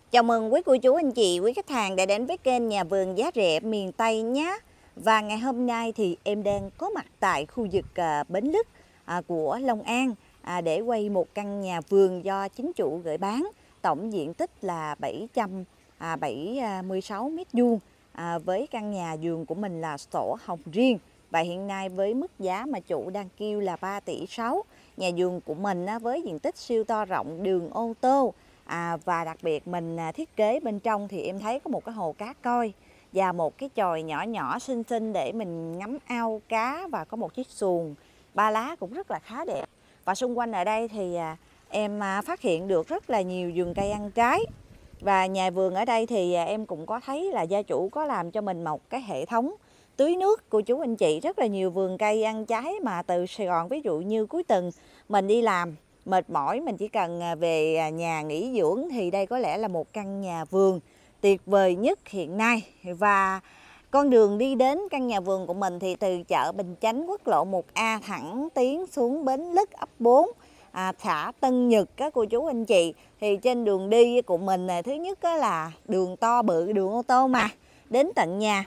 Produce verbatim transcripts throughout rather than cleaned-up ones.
Chào mừng quý cô chú anh chị, quý khách hàng đã đến với kênh Nhà vườn giá rẻ miền Tây nhé. Và ngày hôm nay thì em đang có mặt tại khu vực à, Bến Lức à, của Long An à, để quay một căn nhà vườn do chính chủ gửi bán. Tổng diện tích là bảy trăm bảy mươi sáu mét vuông à, với căn nhà vườn của mình là sổ hồng riêng. Và hiện nay với mức giá mà chủ đang kêu là ba tỷ sáu. Nhà vườn của mình á, với diện tích siêu to rộng, đường ô tô. À, và đặc biệt mình à, thiết kế bên trong thì em thấy có một cái hồ cá koi và một cái chòi nhỏ nhỏ xinh xinh để mình ngắm ao cá, và có một chiếc xuồng ba lá cũng rất là khá đẹp. Và xung quanh ở đây thì à, em à, phát hiện được rất là nhiều vườn cây ăn trái. Và nhà vườn ở đây thì à, em cũng có thấy là gia chủ có làm cho mình một cái hệ thống tưới nước. Cô chú anh chị, rất là nhiều vườn cây ăn trái mà từ Sài Gòn, ví dụ như cuối tuần mình đi làm mệt mỏi, mình chỉ cần về nhà nghỉ dưỡng thì đây có lẽ là một căn nhà vườn tuyệt vời nhất hiện nay. Và con đường đi đến căn nhà vườn của mình thì từ chợ Bình Chánh, quốc lộ một A thẳng tiến xuống Bến Lức, ấp bốn, à, xã Tân Nhật các cô chú anh chị. Thì trên đường đi của mình thứ nhất là đường to bự, đường ô tô mà đến tận nhà.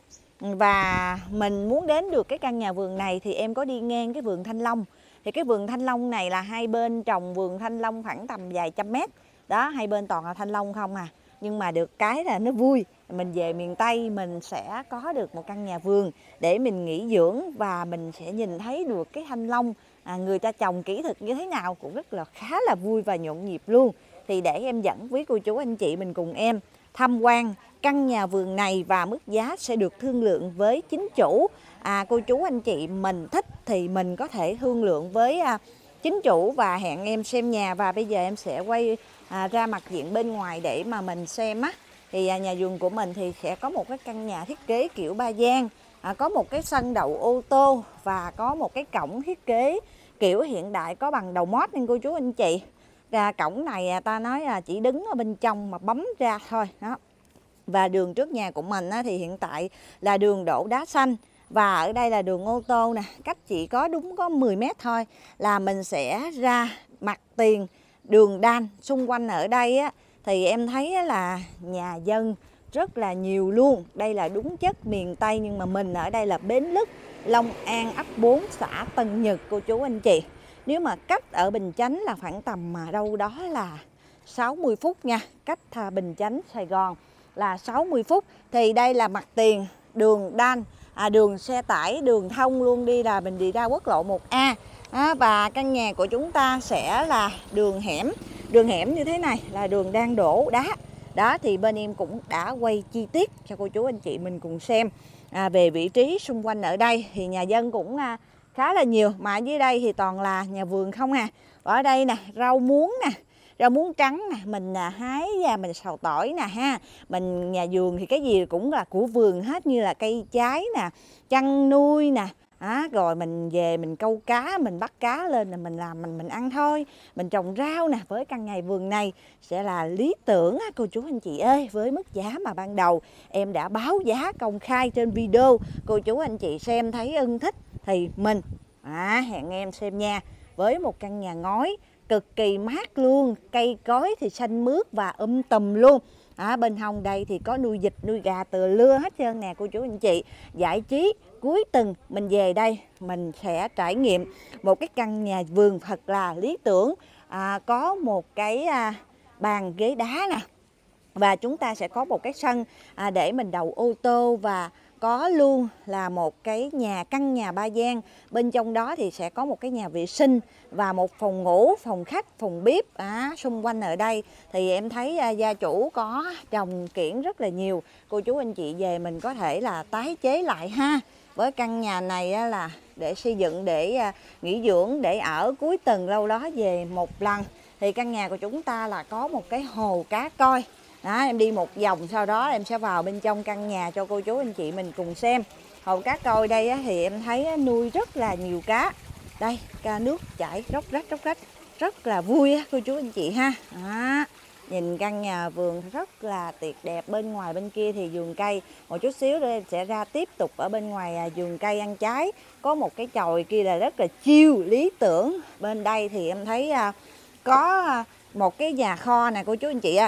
Và mình muốn đến được cái căn nhà vườn này thì em có đi ngang cái vườn thanh long. Thì cái vườn thanh long này là hai bên trồng vườn thanh long khoảng tầm vài trăm mét. Đó, hai bên toàn là thanh long không à. Nhưng mà được cái là nó vui. Mình về miền Tây mình sẽ có được một căn nhà vườn để mình nghỉ dưỡng, và mình sẽ nhìn thấy được cái thanh long à, người ta trồng kỹ thuật như thế nào cũng rất là khá là vui và nhộn nhịp luôn. Thì để em dẫn quý cô chú anh chị mình cùng em tham quan căn nhà vườn này, và mức giá sẽ được thương lượng với chính chủ. À, cô chú anh chị mình thích thì mình có thể thương lượng với à, chính chủ và hẹn em xem nhà. Và bây giờ em sẽ quay à, ra mặt diện bên ngoài để mà mình xem á. Thì à, nhà vườn của mình thì sẽ có một cái căn nhà thiết kế kiểu ba gian, à, có một cái sân đậu ô tô và có một cái cổng thiết kế kiểu hiện đại có bằng đầu mót nên cô chú anh chị. Và cổng này à, ta nói là chỉ đứng ở bên trong mà bấm ra thôi đó. Và đường trước nhà của mình á, thì hiện tại là đường đổ đá xanh. Và ở đây là đường ô tô nè, cách chỉ có đúng có mười mét thôi là mình sẽ ra mặt tiền đường đan. Xung quanh ở đây á, thì em thấy là nhà dân rất là nhiều luôn. Đây là đúng chất miền Tây, nhưng mà mình ở đây là Bến Lức, Long An, ấp bốn, xã Tân Nhật cô chú anh chị. Nếu mà cách ở Bình Chánh là khoảng tầm mà đâu đó là sáu mươi phút nha. Cách Bình Chánh, Sài Gòn là sáu mươi phút. Thì đây là mặt tiền đường đan, à, đường xe tải, đường thông luôn, đi là mình đi ra quốc lộ một A. À, và căn nhà của chúng ta sẽ là đường hẻm. Đường hẻm như thế này là đường đang đổ đá. Đó thì bên em cũng đã quay chi tiết cho cô chú anh chị mình cùng xem à, về vị trí xung quanh ở đây. Thì nhà dân cũng à, khá là nhiều, mà dưới đây thì toàn là nhà vườn không à. Ở đây nè, rau muống nè, rau muống trắng nè, mình à, hái và mình xào tỏi nè ha. Mình nhà vườn thì cái gì cũng là của vườn hết, như là cây trái nè, chăn nuôi nè. À, rồi mình về mình câu cá, mình bắt cá lên là mình làm mình mình ăn thôi. Mình trồng rau nè, với căn nhà vườn này sẽ là lý tưởng á, cô chú anh chị ơi. Với mức giá mà ban đầu em đã báo giá công khai trên video, cô chú anh chị xem thấy ưng thích thì mình à, hẹn em xem nha. Với một căn nhà ngói cực kỳ mát luôn, cây cối thì xanh mướt và um tùm luôn. À, bên hông đây thì có nuôi vịt, nuôi gà, từa lưa hết trơn nè cô chú anh chị. Giải trí cuối tuần mình về đây mình sẽ trải nghiệm một cái căn nhà vườn thật là lý tưởng. À, có một cái à, bàn ghế đá nè, và chúng ta sẽ có một cái sân à, để mình đậu ô tô, và có luôn là một cái nhà căn nhà ba gian. Bên trong đó thì sẽ có một cái nhà vệ sinh và một phòng ngủ, phòng khách, phòng bếp. À, xung quanh ở đây thì em thấy à, gia chủ có trồng kiển rất là nhiều. Cô chú anh chị về mình có thể là tái chế lại ha. Với căn nhà này á, là để xây dựng để à, nghỉ dưỡng, để ở cuối tuần lâu đó về một lần. Thì căn nhà của chúng ta là có một cái hồ cá koi. Đó, em đi một vòng sau đó em sẽ vào bên trong căn nhà cho cô chú anh chị mình cùng xem. Hồ cá koi đây á, thì em thấy nuôi rất là nhiều cá. Đây, cá nước chảy róc rách róc rách, rất là vui á, cô chú anh chị ha. Đó, nhìn căn nhà vườn rất là tuyệt đẹp. Bên ngoài bên kia thì vườn cây. Một chút xíu nữa em sẽ ra tiếp tục ở bên ngoài vườn cây ăn trái. Có một cái chòi kia là rất là chill, lý tưởng. Bên đây thì em thấy có một cái nhà kho nè cô chú anh chị ơi.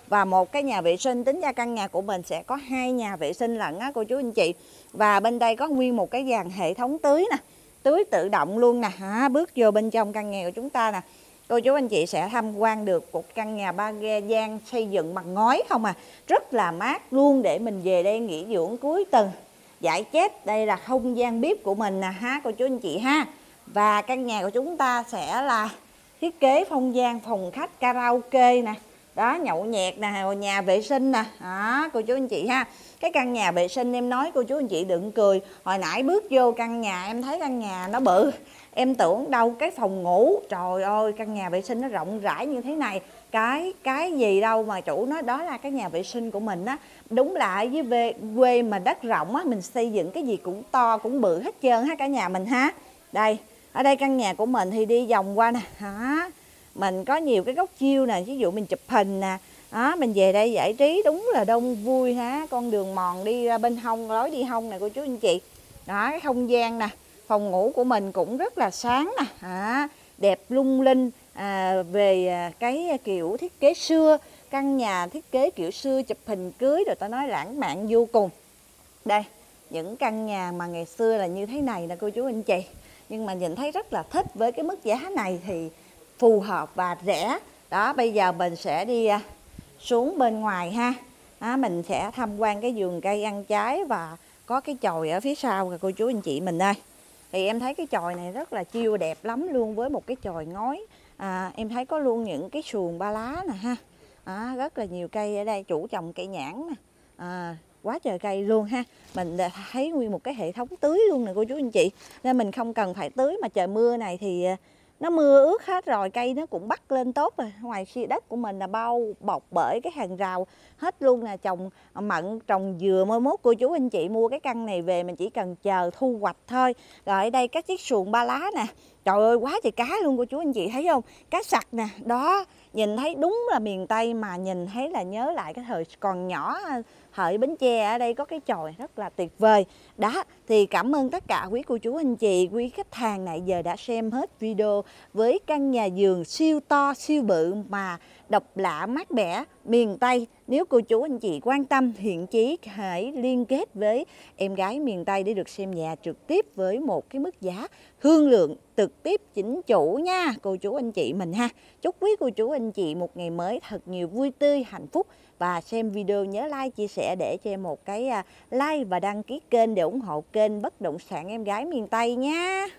và một cái nhà vệ sinh. Tính ra căn nhà của mình sẽ có hai nhà vệ sinh lận á cô chú anh chị. Và bên đây có nguyên một cái dàn hệ thống tưới nè, tưới tự động luôn nè. À, bước vô bên trong căn nhà của chúng ta nè, cô chú anh chị sẽ tham quan được một căn nhà ba gian xây dựng bằng ngói không à. Rất là mát luôn, để mình về đây nghỉ dưỡng cuối tuần, giải chết. Đây là không gian bếp của mình nè ha cô chú anh chị ha. Và căn nhà của chúng ta sẽ là thiết kế không gian phòng khách karaoke nè, đó, nhậu nhẹt nè, nhà vệ sinh nè, đó cô chú anh chị ha. Cái căn nhà vệ sinh em nói cô chú anh chị đừng cười, hồi nãy bước vô căn nhà em thấy căn nhà nó bự, em tưởng đâu cái phòng ngủ, trời ơi căn nhà vệ sinh nó rộng rãi như thế này, cái cái gì đâu mà chủ nói đó là cái nhà vệ sinh của mình á. Đúng là ở dưới về, quê mà đất rộng á, mình xây dựng cái gì cũng to cũng bự hết trơn ha cả nhà mình ha. Đây, ở đây căn nhà của mình thì đi vòng qua nè, hả? Mình có nhiều cái góc chiêu nè, ví dụ mình chụp hình nè, đó, mình về đây giải trí đúng là đông vui ha. Con đường mòn đi ra bên hông, lối đi hông nè cô chú anh chị. Đó, cái không gian nè, phòng ngủ của mình cũng rất là sáng nè, à, đẹp lung linh. À, về cái kiểu thiết kế xưa, căn nhà thiết kế kiểu xưa, chụp hình cưới rồi ta nói lãng mạn vô cùng. Đây, những căn nhà mà ngày xưa là như thế này nè cô chú anh chị. Nhưng mà nhìn thấy rất là thích, với cái mức giá này thì phù hợp và rẻ. Đó, bây giờ mình sẽ đi xuống bên ngoài ha. Đó, mình sẽ tham quan cái vườn cây ăn trái và có cái chòi ở phía sau kìa cô chú anh chị mình đây. Thì em thấy cái chòi này rất là chiêu đẹp lắm luôn, với một cái chòi ngói. À, em thấy có luôn những cái xuồng ba lá nè ha. À, rất là nhiều cây ở đây, chủ trồng cây nhãn nè. À, quá trời cây luôn ha. Mình thấy nguyên một cái hệ thống tưới luôn nè cô chú anh chị, nên mình không cần phải tưới. Mà trời mưa này thì nó mưa ướt hết rồi, cây nó cũng bắt lên tốt rồi. Ngoài khi đất của mình là bao bọc bởi cái hàng rào hết luôn nè, trồng mận, trồng dừa. Mới mốt cô chú anh chị mua cái căn này về mình chỉ cần chờ thu hoạch thôi. Rồi ở đây các chiếc xuồng ba lá nè, trời ơi quá trời cá luôn cô chú anh chị thấy không, cá sặc nè. Đó, nhìn thấy đúng là miền Tây, mà nhìn thấy là nhớ lại cái thời còn nhỏ, thời Bến Tre. Ở đây có cái chòi rất là tuyệt vời. Đó, thì cảm ơn tất cả quý cô chú anh chị, quý khách hàng nãy giờ đã xem hết video với căn nhà vườn siêu to, siêu bự mà độc lạ mát mẻ miền Tây. Nếu cô chú anh chị quan tâm, thiện chí hãy liên kết với em gái miền Tây để được xem nhà trực tiếp với một cái mức giá thương lượng trực tiếp chính chủ nha cô chú anh chị mình ha. Chúc quý cô chú anh chị một ngày mới thật nhiều vui tươi, hạnh phúc. Và xem video nhớ like, chia sẻ để cho em một cái like và đăng ký kênh để ủng hộ kênh Bất Động Sản Em Gái Miền Tây nha.